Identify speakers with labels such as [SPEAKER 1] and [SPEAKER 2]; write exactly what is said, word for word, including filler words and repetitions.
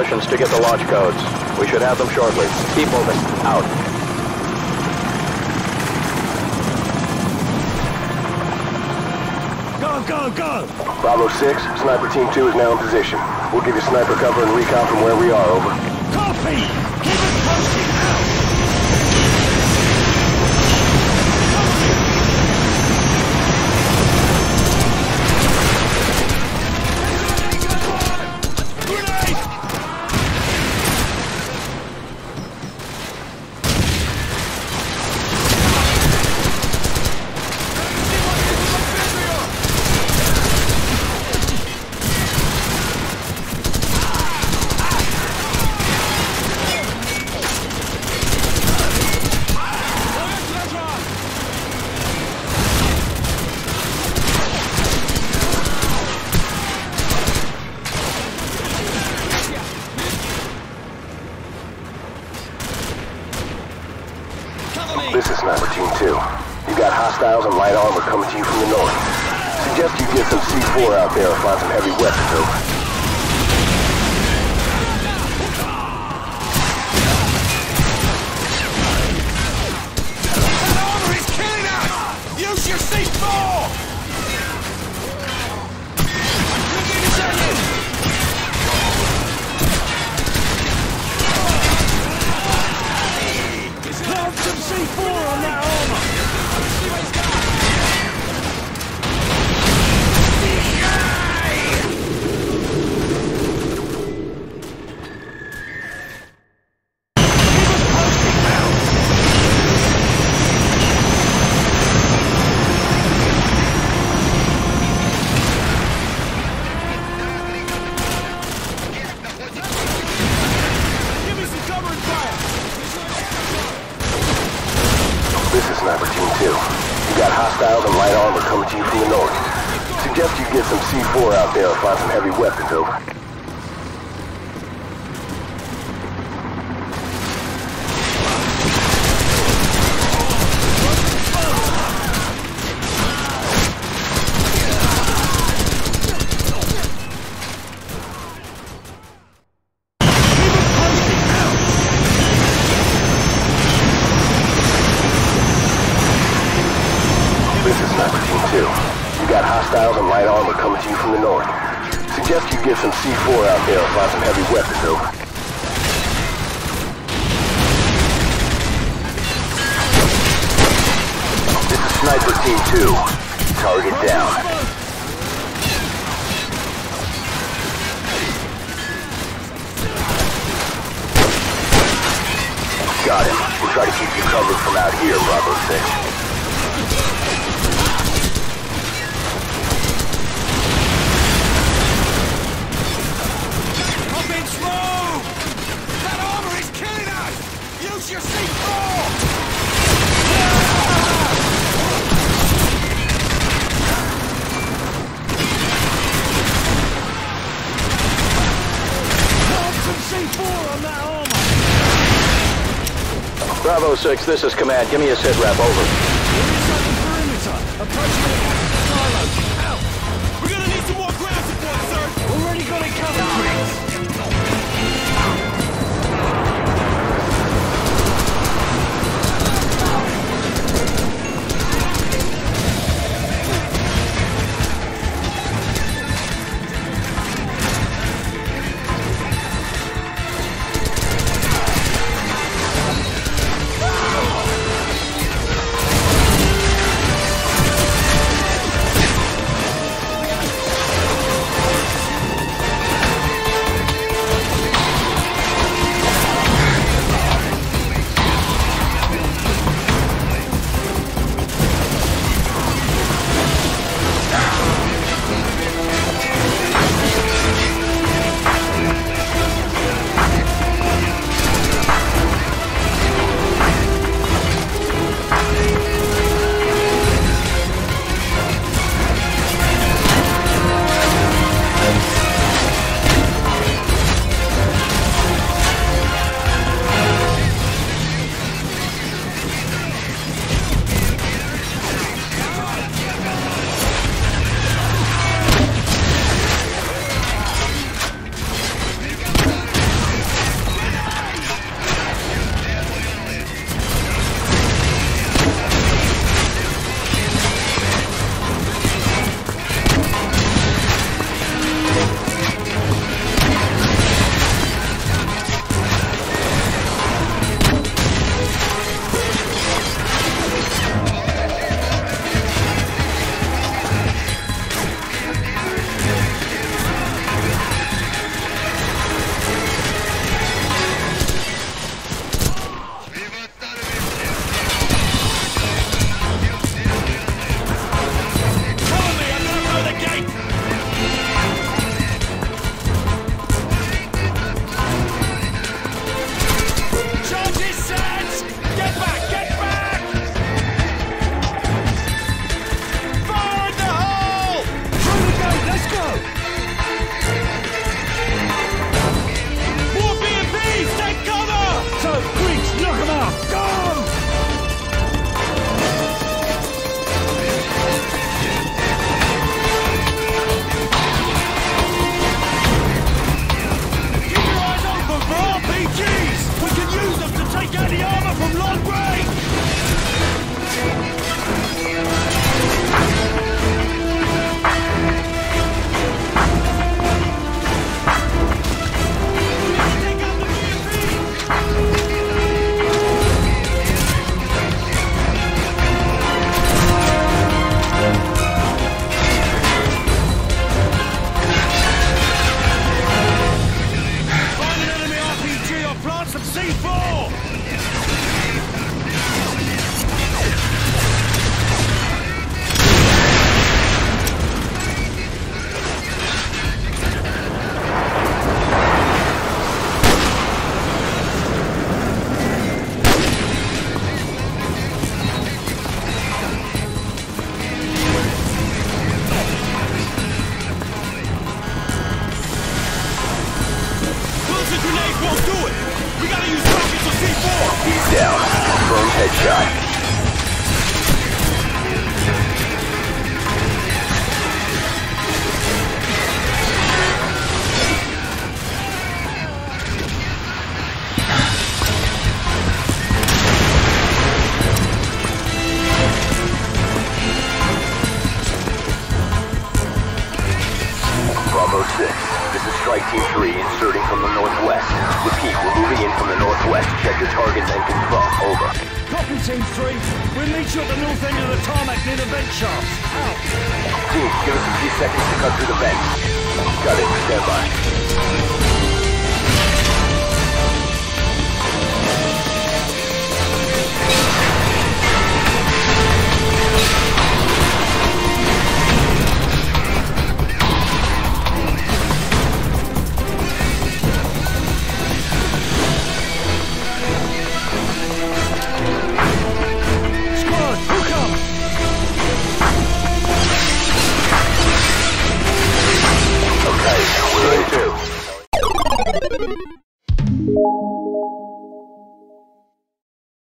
[SPEAKER 1] positions to get the launch codes. We should have them shortly. Keep moving. Out.
[SPEAKER 2] Go, go, go!
[SPEAKER 3] Bravo six, Sniper Team two is now in position. We'll give you sniper cover and recon from where we are, over.
[SPEAKER 2] Copy! Keep us posted, out!
[SPEAKER 3] This is Sniper Team two. You got hostiles and light armor coming to you from the north. Suggest you get some C four out there and find some heavy weapons, over.
[SPEAKER 2] That armor is killing us! Use your C four! Plant some C four on that armor!
[SPEAKER 3] This is Sniper Team two. You got hostiles and light armor coming to you from the north. Suggest you get some C four out there and find some heavy weapons, over. This is Sniper Team two. You got hostiles and light armor coming to you from the north. Suggest you get some C four out there and find some heavy weapons, over. This is Sniper Team two. Target down. Got him. We'll try to keep you covered from out here, Bravo six.
[SPEAKER 2] Use your C four! Plant some C four on that armor!
[SPEAKER 1] Bravo six, this is command. Give me a sit rep, over.
[SPEAKER 2] We're inside the perimeter. Approaching the silo. Out! We're gonna need some more ground support, sir! Already got it covered, Chris! We gotta use rockets or C four!
[SPEAKER 3] He's down. Confirmed headshot. Bravo six. This is Strike Team three inserting from the northwest. Repeat, we're moving in from the northwest. Check your targets and confirm. Over.
[SPEAKER 2] Copy, Team three. We'll meet you at the north end of the tarmac near the vent shaft. Out.
[SPEAKER 3] Team, give us a few seconds to cut through the vents. Got it. Stand by.
[SPEAKER 1] Okay, we're ready to.